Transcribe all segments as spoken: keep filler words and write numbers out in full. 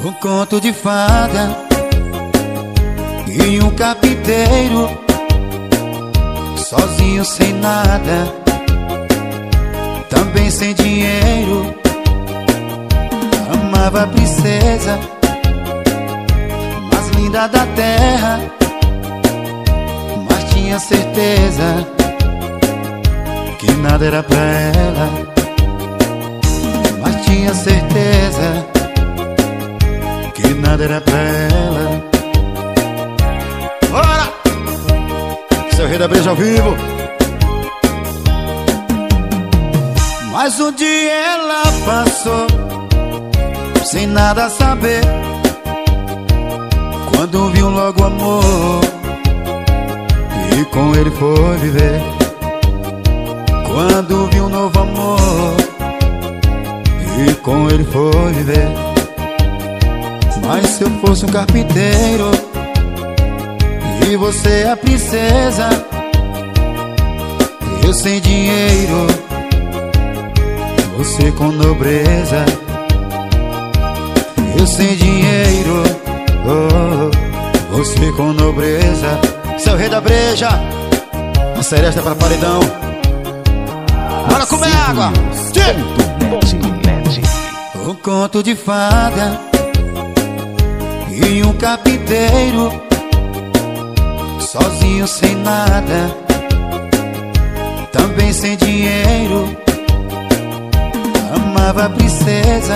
Um conto de fada e um carpinteiro, sozinho sem nada, também sem dinheiro. Amava a princesa mais linda da terra, mas tinha certeza que nada era pra ela. Mas tinha certeza que nada era pra ela. Bora! Seu Rei da Breja ao vivo. Mas um dia ela passou sem nada saber, quando viu logo amor e com ele foi viver. Quando viu um novo amor e com ele foi viver. Mas se eu fosse um carpinteiro e você a princesa, eu sem dinheiro, você com nobreza. Eu sem dinheiro, oh, você com nobreza. Seu Rei da Breja, a seresta é pra paredão. Bora comer água. Um conto de fada e um carpinteiro, sozinho sem nada, também sem dinheiro. Amava a princesa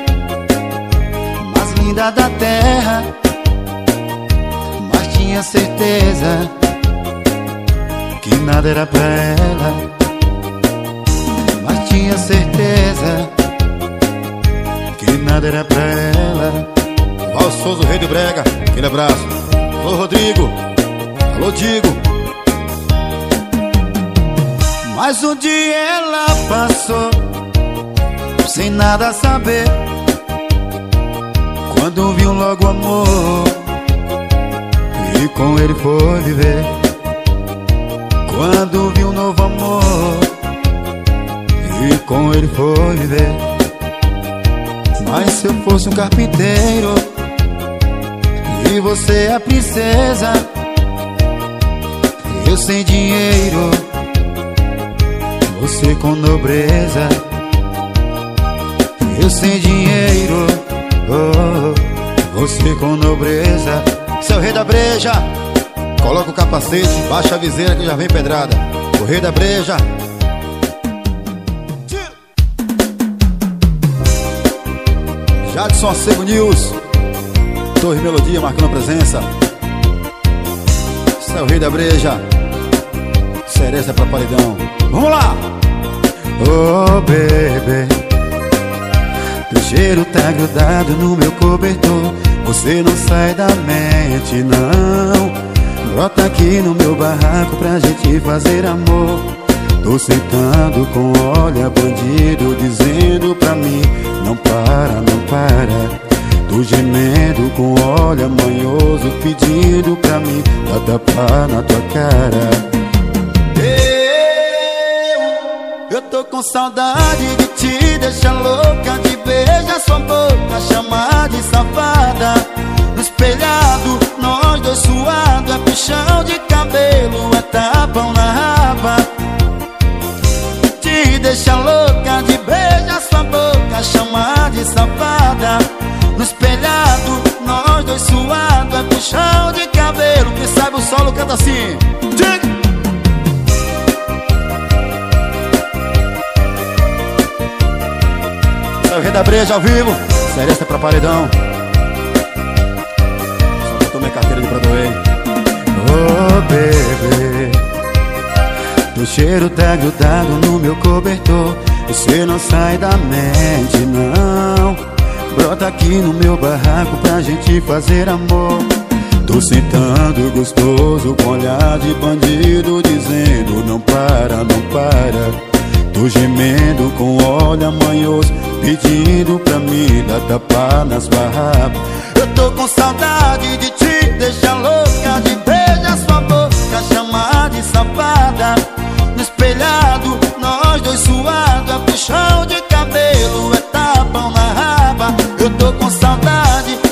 mais linda da terra, mas tinha certeza que nada era pra ela. Mas tinha certeza que nada era pra ela. Val Souza, o Rei do Brega, aquele abraço. Alô Rodrigo, alô Digo. Mas um dia ela passou sem nada saber, quando viu logo amor e com ele foi viver. Quando viu um novo amor e com ele foi viver. Mas se eu fosse um carpinteiro e você a princesa, eu sem dinheiro, você com nobreza. Eu sem dinheiro, oh, você com nobreza. Seu Rei da Breja, coloca o capacete, baixa a viseira que já vem pedrada. O Rei da Breja. Jadson Cego News, Torre Melodia marcando presença. Seu Rei da Breja, seresta pra paredão. Vamos lá! Oh, bebê, teu cheiro tá grudado no meu cobertor, você não sai da mente, não. Brota aqui no meu barraco pra gente fazer amor. Tô sentando com olha bandido, dizendo pra mim: não para, não para. Tô gemendo com olha manhoso, pedindo pra mim: dá tapa na tua cara. Eu, eu tô com saudade de te deixar louca, de beijar sua boca, chamar de safada. No espelhado, nós dois suado, é puxão de cabelo, é tapão na raba. Te deixar louca, de beijar sua boca, chamar de safada. No espelhado, nós dois suado, é puxão de cabelo. Que sabe o solo canta assim. Diga! O Rei da Breja ao vivo, seresta pra paredão. Só botou minha carteira de Broadway. Oh, bebê, teu cheiro tá grudado no meu cobertor, você não sai da mente, não. Brota aqui no meu barraco pra gente fazer amor. Tô sentando gostoso com olhar de bandido, dizendo: não para, não para. Tô gemendo com olha manhoso, pedindo pra mim dar tapa nas barrabas. Eu tô com saudade de te deixar louca, de beijar sua boca, chamar de safada. No espelhado, nós dois suados, é puxão de cabelo, é tapão na raba. Eu tô com saudade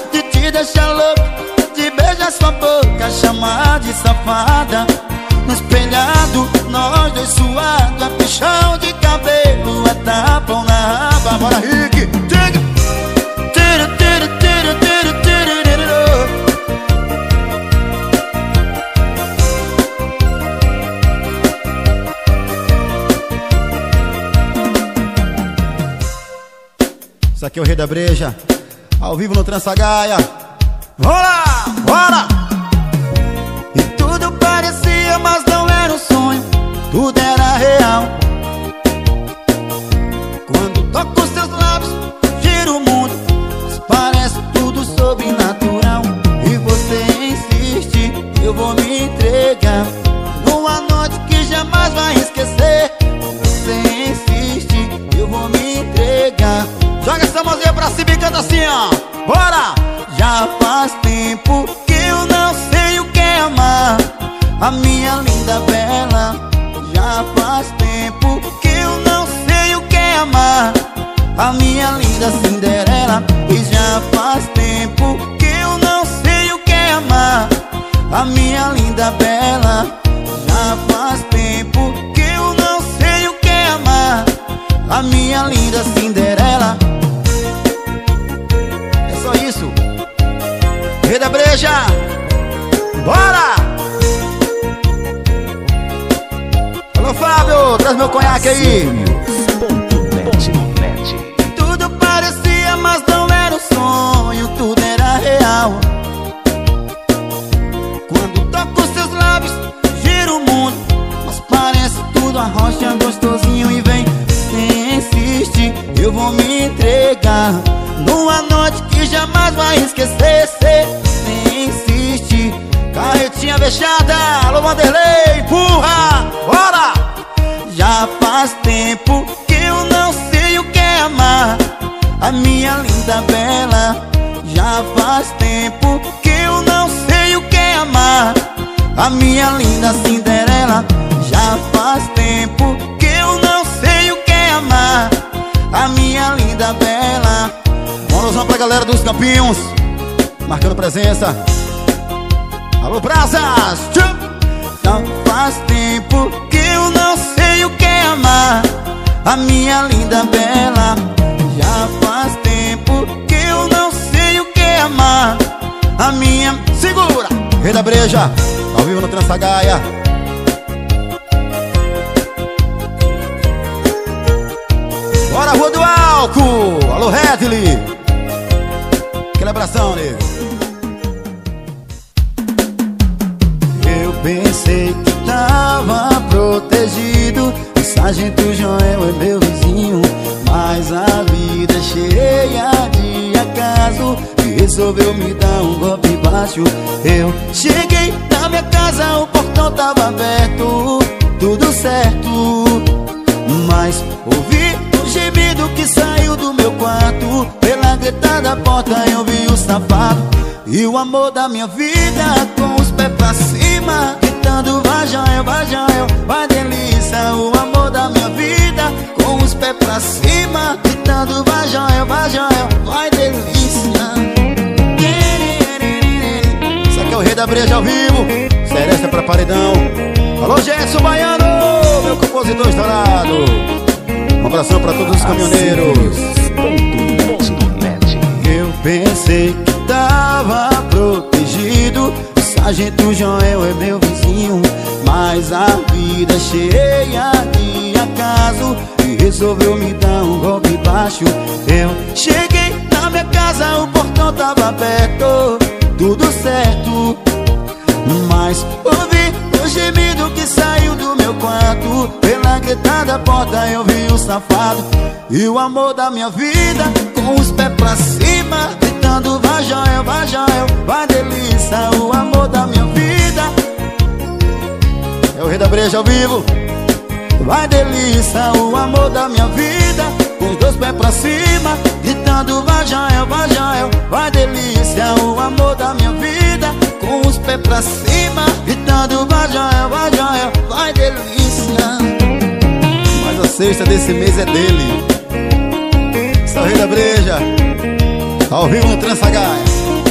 Isso aqui é o Rei da Breja, ao vivo no Transagaia. Bora, bora! E tudo parecia, mas não era um sonho, tudo era real. Quando toco seus lábios, gira o mundo, mas parece tudo sobrenatural. E você insiste, eu vou me entregar numa noite que jamais vai esquecer. Você insiste, eu vou me entregar. Joga essa mãozinha pra cima e canta assim, ó. Bora! Já faz tempo que eu não sei o que é amar a minha linda bela. Já faz tempo que eu não sei o que é amar a minha linda Cinderela. E já faz tempo que eu não sei o que é amar a minha linda bela. Já faz tempo que eu não sei o que é amar a minha linda Cinderela. É só isso. Rei da Breja, bora! Alô, Fábio, traz meu conhaque aí. Tudo parecia, mas não era um sonho, tudo era real. Quando toco seus lábios, gira o mundo, mas parece tudo a rocha gostosinho. E vem, você insiste, eu vou me entregar numa noite que jamais vai esquecer. Você insiste, carretinha fechada, alô Vanderlei, empurra, bora! Já faz tempo que eu não sei o que é amar a minha linda bela. Já faz tempo que eu não sei o que é amar a minha linda Cinderela. Já faz tempo que eu não sei o que é amar a minha linda bela. Morosão pra galera dos Campinhos, marcando presença. Alô, Brasas! Já faz tempo que eu não sei o que é amar a minha linda bela. Já faz tempo que eu não sei o que é amar a minha... Segura! Rei da Breja, ao vivo no Transagaia. Bora, Rua do Álcool! Alô, Redley! Aquele abração, nego. Eu pensei que tava protegido, o sargento Joel é meu vizinho, mas a vida é cheia de acaso e resolveu me dar um golpe baixo. Eu cheguei na minha casa, o portão tava aberto, tudo certo, mas ouvi um gemido que saiu do meu quarto. Pela greta da porta eu vi o safado e o amor da minha vida, com os pés pra cima, gritando vai Joel, vai Joel, vai delícia. O amor da minha vida, com os pés pra cima, gritando vai Joel, vai Joel, vai delícia. Isso aqui é o Rei da Breja ao vivo, Seresta pra paredão. Alô, Gerson Baiano, meu compositor estourado. Um abração pra todos os caminhoneiros. Eu pensei que tava protegido, o sargento Joel é meu vizinho, mas a vida é cheia de acaso e resolveu me dar um golpe baixo. Eu cheguei na minha casa, o portão tava aberto, tudo certo, mas ouvi o gemido que saiu do meu quarto. Pela greta da porta eu vi o safado e o amor da minha vida, com os pés pra cima, gritando vai Joel, vai Joel, vai delícia. O amor da minha vida, é o Rei da Breja ao vivo. vai delícia. O amor da minha vida, com os dois pés pra cima, gritando vai Joel, vai Joel, vai delícia. O amor da minha vida, com os pés pra cima, gritando vai Joel, vai Joel, vai delícia. Mas a sexta desse mês é dele. Esse é o Rei da Breja, ao vivo no Transagaia.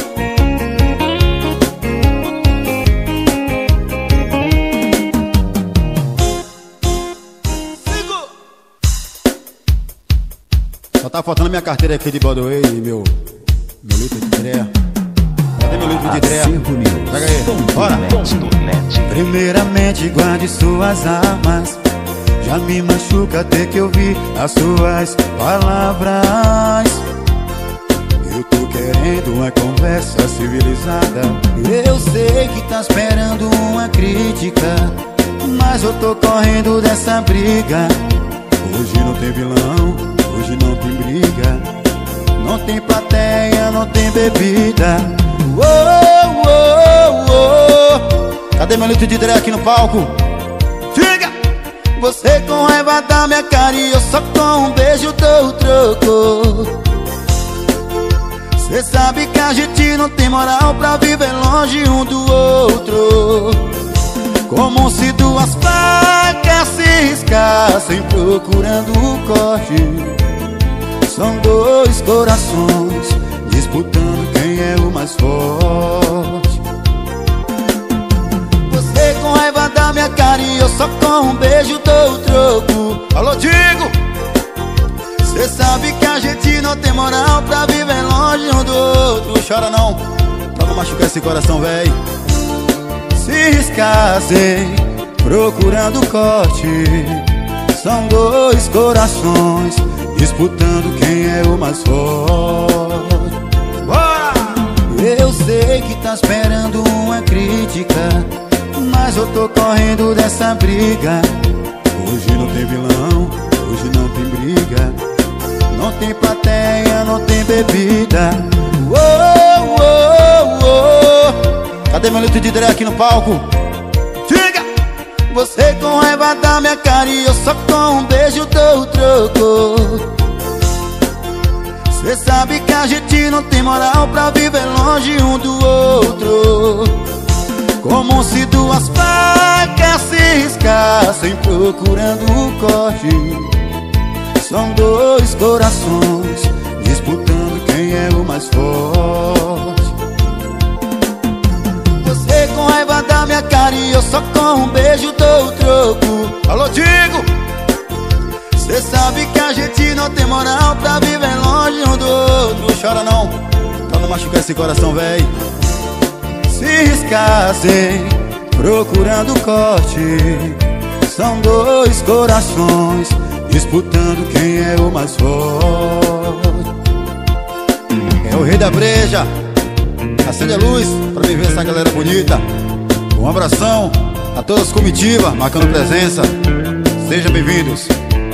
Só tá faltando minha carteira aqui de Broadway e meu, meu litro de dreia. Cadê meu litro de dreia? Pega aí, bora! Primeiramente guarde suas armas, já me machuca ter que ouvir as suas palavras. querendo uma conversa civilizada. Eu sei que tá esperando uma crítica, mas eu tô correndo dessa briga. Hoje não tem vilão, hoje não tem briga. Não tem plateia, não tem bebida. Oh, oh, oh. Cadê meu litro de Dre aqui no palco? Diga! Você com raiva da minha cara e eu só com um beijo dou o troco. Cê sabe que a gente não tem moral pra viver longe um do outro. Como se duas facas se riscassem procurando o corte. São dois corações disputando quem é o mais forte. Você com raiva da minha cara e eu só com um beijo dou o troco. Alô, Digo! Cê sabe que a gente não tem moral pra viver longe um do outro. Chora não, pra não machucar esse coração, véi. Se riscassem procurando corte. São dois corações disputando quem é o mais forte. Bora! Eu sei que tá esperando uma crítica, mas eu tô correndo dessa briga. Hoje não tem vilão, hoje não tem briga. Não tem plateia, não tem bebida. Oh, oh, oh. Cadê meu litro de Dre aqui no palco? Diga! Você com raiva da minha cara e eu só com um beijo dou o troco. Cê sabe que a gente não tem moral pra viver longe um do outro. Como se duas facas se riscassem procurando o corte. São dois corações disputando quem é o mais forte. Você com raiva da minha cara e eu só com um beijo dou o troco. Alô, Digo! Cê sabe que a gente não tem moral pra viver longe um do outro. Chora não, pra não machucar esse coração, véi. Se riscassem procurando corte. São dois corações disputando quem é o mais forte. É o rei da breja. Acende a luz pra me ver essa galera bonita. Um abração a todas as comitivas marcando presença. Sejam bem-vindos.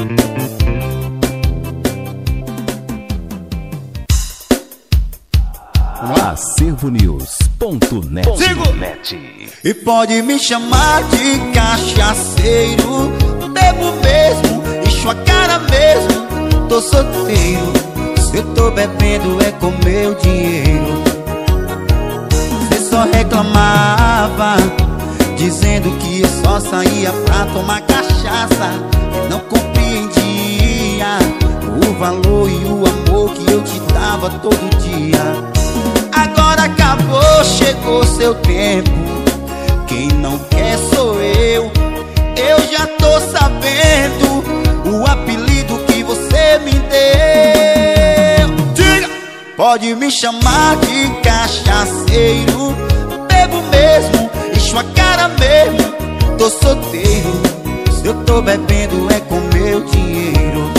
acervo news ponto net. E pode me chamar de cachaceiro, bebo mesmo, encho a cara mesmo, tô solteiro. Se eu tô bebendo é com meu dinheiro. Cê só reclamava, dizendo que eu só saía pra tomar cachaça, e não compreendia o valor e o amor que eu te dava todo dia. Agora acabou, chegou seu tempo. Quem não quer sou eu. Eu já tô sabendo o apelido que você me deu. Diga! Pode me chamar de cachaceiro, bebo mesmo, encho a cara mesmo, tô solteiro. Se eu tô bebendo é com meu dinheiro.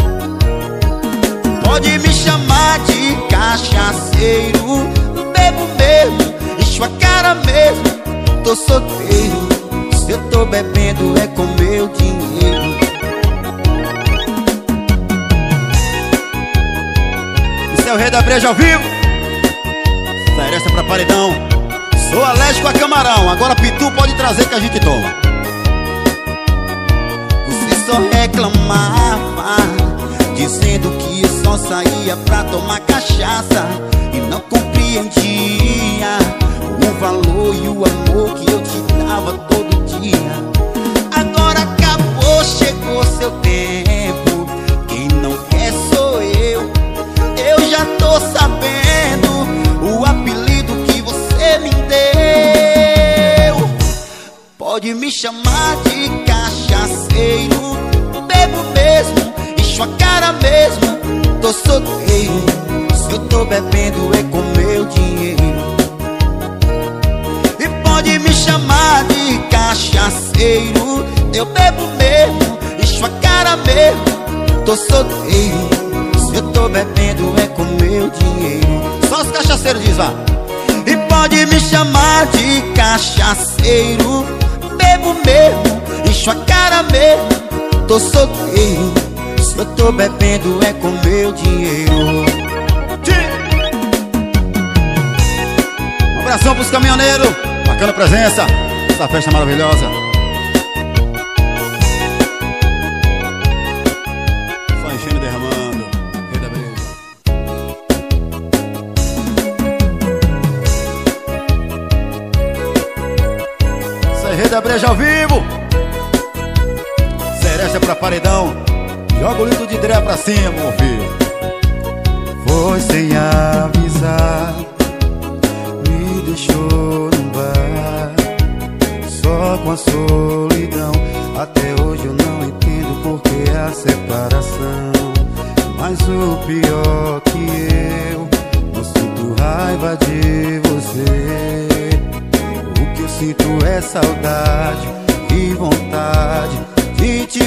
Pode me chamar de cachaceiro, bebo mesmo, encho a cara mesmo, tô solteiro. Se eu tô bebendo é com meu dinheiro. Isso é o rei da breja ao vivo. Essa é pra paredão. Sou alérgico a camarão, agora pitu pode trazer que a gente toma. Você só reclamava, dizendo que eu só saía pra tomar cachaça, e não compreendia o valor e o amor que eu te dava todo dia. Agora acabou, chegou seu tempo. Quem não quer sou eu. Eu já tô sabendo o apelido que você me deu. Pode me chamar de cachaceiro, bebo mesmo, encho a cara mesmo, tô solteiro. Se eu tô bebendo é com meu dinheiro. E pode me chamar de cachaceiro, eu bebo mesmo, encho a cara mesmo, tô solteiro. Se eu tô bebendo é com meu dinheiro. Só Só os cachaceiros diz, vá. E pode me chamar de cachaceiro, bebo mesmo, encho a cara mesmo, tô solteiro. Se eu tô bebendo é com meu dinheiro. Um abração pros caminhoneiros, bacana presença, essa festa maravilhosa. Só enchendo e derramando, Rei da Breja. Isso é Rei da Breja ao vivo. Seresta pra paredão, joga o litro de dré pra cima, meu filho. Foi sem avisar, me deixou no bar, só com a solidão. Até hoje eu não entendo por que a separação. Mas o pior que eu não sinto raiva de você. O que eu sinto é saudade e vontade de te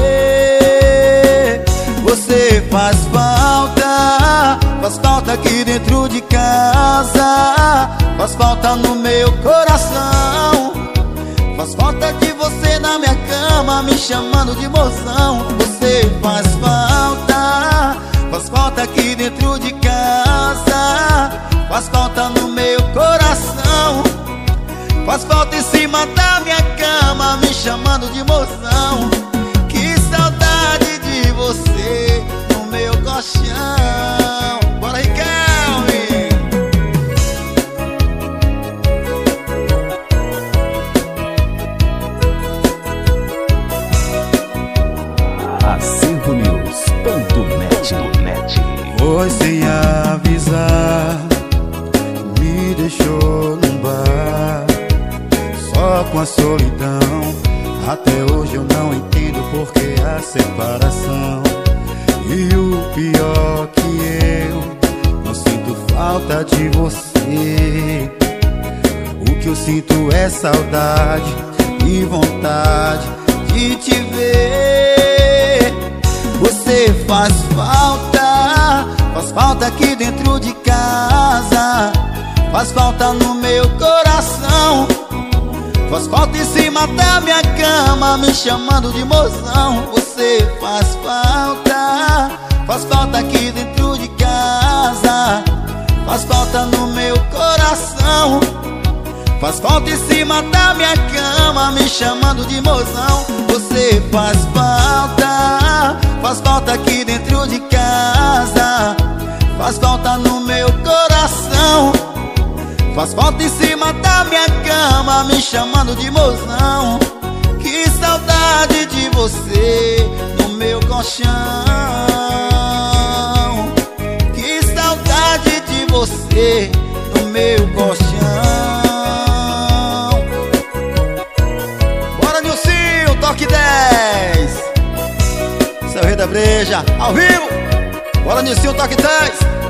ver. Você faz falta, faz falta aqui dentro de casa, faz falta no meu coração. Faz falta de você na minha cama, me chamando de mozão. Você faz falta, faz falta aqui dentro de casa, faz falta no meu coração. Faz falta em cima da minha cama, me chamando de mozão. Que saudade de você no meu colchão. Bora, Riquelme! Acervo News ponto net. Foi sem avisar, me deixou num bar, só com a solidão. Até hoje eu não entendo por que a separação. E o pior que eu não sinto falta de você. O que eu sinto é saudade e vontade de te ver. Você faz falta, faz falta aqui dentro de casa, faz falta no meu coração. Faz falta em cima da minha cama, me chamando de mozão. Você faz falta, faz falta aqui dentro de casa, faz falta no meu coração. Faz falta em cima da minha cama, me chamando de mozão. Você faz falta, faz falta aqui dentro de casa, faz falta no meu coração. Faz falta em cima da minha cama, me chamando de mozão. Que saudade de você no meu colchão. Que saudade de você no meu colchão. Bora, Nilcinho, toque dez. Seu Rei da Breja, ao vivo. Bora, Nilcinho, toque dez.